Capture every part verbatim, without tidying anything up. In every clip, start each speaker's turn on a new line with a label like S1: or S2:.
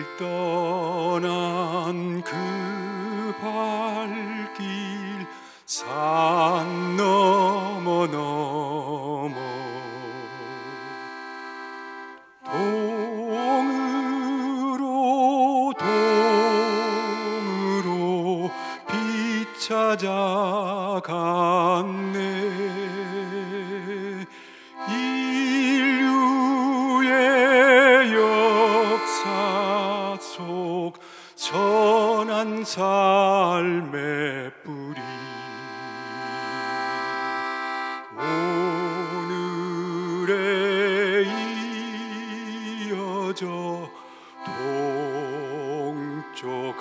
S1: 떠난 그 발길 산 넘어 넘어 동으로 동으로 빛 찾아갔네. 인류의 역사 속 선한 삶의 뿌리 오늘에 이어져 동쪽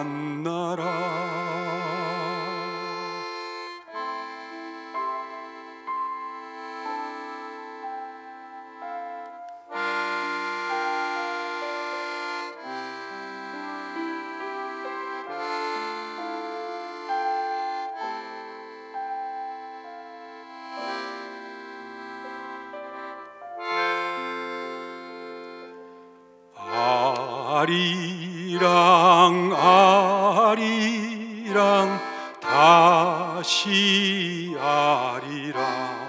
S1: 한나라. 아리랑 아리랑 다시 아리랑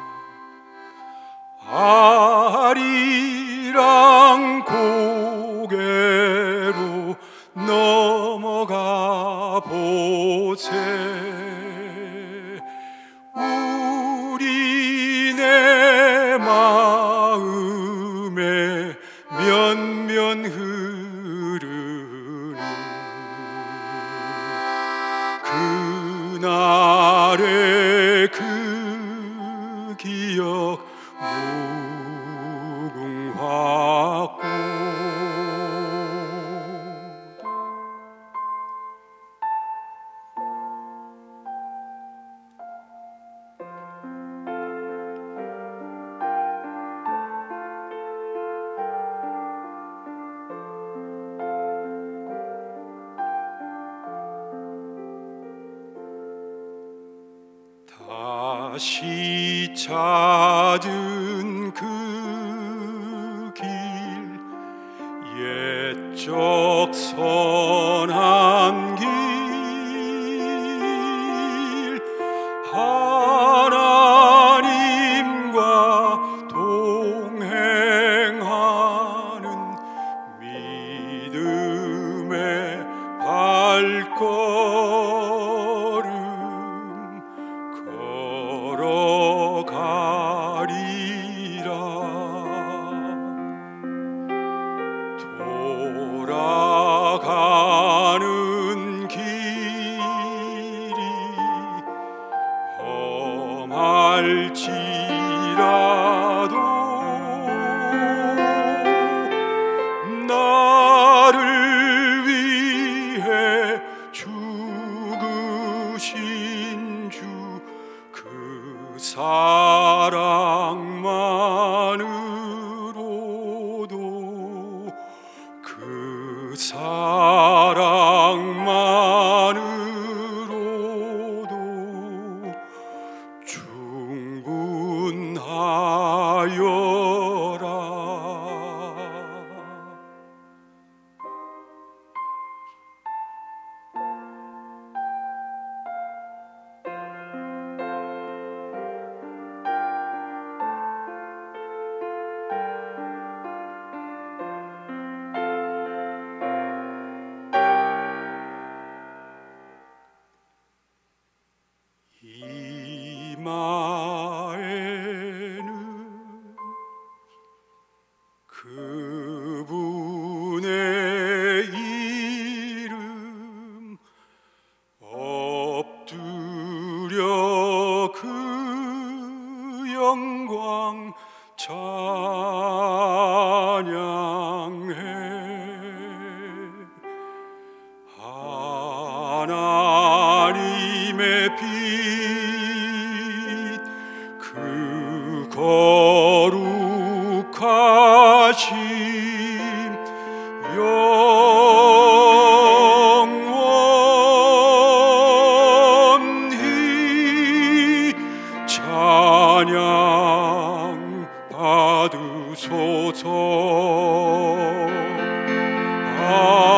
S1: 아리랑 고개로 넘어가 보세. 우리 내 마음에 면면 흐르는 그날의 그 기억 무궁화꽃. 다시 찾은 그 길 옛적 선한 길 하나님과 동행하는 믿음의 발걸음 걸어가리라. 돌아가는 길이 험할지라도 나를 위해 죽으신 주 그 사랑만으로도 그 사랑만으로도 충분하여라. 이마에는 그분의 이름 엎드려 그 영광 찬양해. 하나님의 빛 그 거룩하심 영원히 찬양 받으소서. 나